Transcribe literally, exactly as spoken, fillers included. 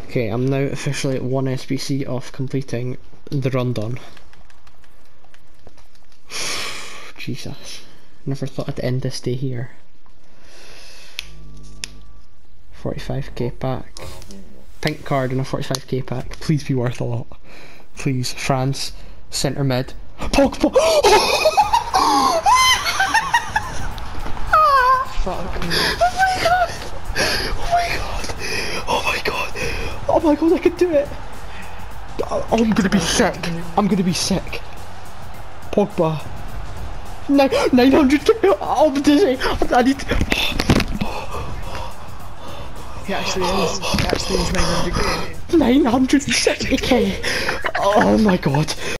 Okay, I'm now officially at one S B C off completing the rundown. Jesus. Never thought I'd end this day here. forty-five K pack. Pink card and a forty-five K pack. Please be worth a lot. Please. France. Centre mid. POGBA! Fuck me. Oh my god! Oh my god! Oh my god! Oh my god, I can do it! Oh, I'm gonna be sick. I'm gonna be sick. POGBA. Nine, nine hundred K! Oh, I'm dizzy! I need to... He actually is. He actually is nine hundred K. nine hundred sixty K! Oh my god.